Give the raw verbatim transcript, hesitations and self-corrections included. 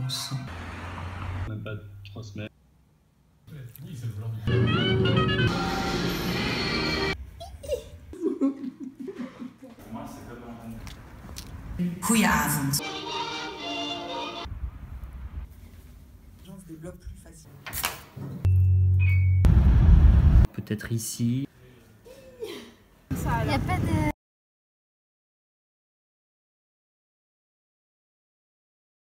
vacances. Même pas trois semaines. Oui, c'est le genre du... Pour moi, c'est comme un... Goedenavond. Les gens se développent plus facilement. Peut-être ici. Il n'y a pas de...